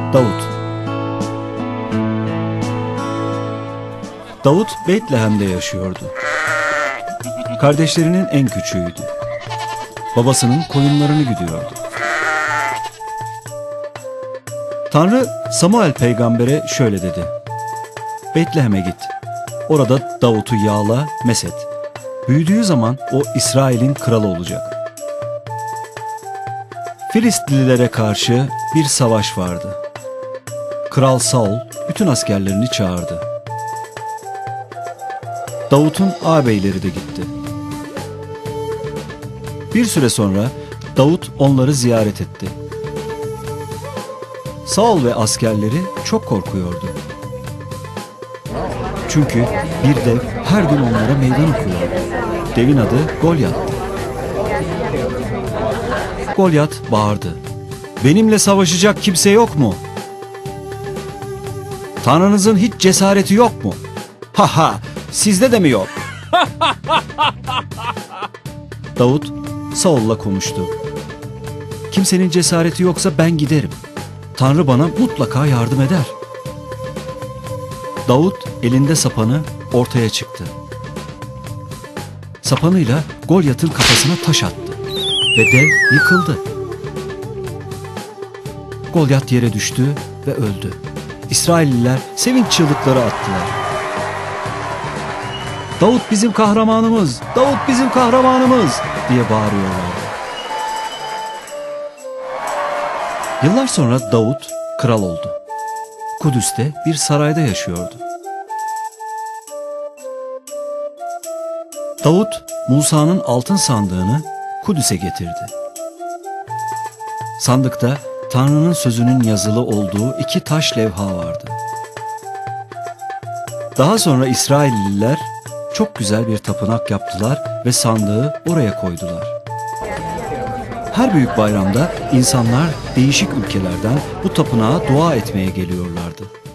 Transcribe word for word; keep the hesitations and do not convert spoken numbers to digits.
Davut. Davut Betlehem'de yaşıyordu. Kardeşlerinin en küçüğüydü. Babasının koyunlarını güdüyordu. Tanrı Samuel peygambere şöyle dedi: Betlehem'e git. Orada Davut'u yağla, meset. Büyüdüğü zaman o İsrail'in kralı olacak. Filistlilere karşı bir savaş vardı. Kral Saul bütün askerlerini çağırdı. Davut'un ağabeyleri de gitti. Bir süre sonra Davut onları ziyaret etti. Saul ve askerleri çok korkuyordu. Çünkü bir dev her gün onlara meydan okuyordu. Devin adı Golyat'tı. Golyat bağırdı: "Benimle savaşacak kimse yok mu? Tanrınızın hiç cesareti yok mu? Ha ha, sizde de mi yok?" Davut Saul'la konuştu. "Kimsenin cesareti yoksa ben giderim. Tanrı bana mutlaka yardım eder." Davut elinde sapanı ortaya çıktı. Sapanıyla Golyat'ın kafasına taş attı ve dev yıkıldı. Golyat yere düştü ve öldü. İsrailliler sevinç çığlıkları attılar. "Davut bizim kahramanımız! Davut bizim kahramanımız!" diye bağırıyorlardı. Yıllar sonra Davut kral oldu. Kudüs'te bir sarayda yaşıyordu. Davut, Musa'nın altın sandığını Kudüs'e getirdi. Sandıkta Tanrı'nın sözünün yazılı olduğu iki taş levha vardı. Daha sonra İsrailliler çok güzel bir tapınak yaptılar ve sandığı oraya koydular. Her büyük bayramda insanlar değişik ülkelerden bu tapınağa dua etmeye geliyorlardı.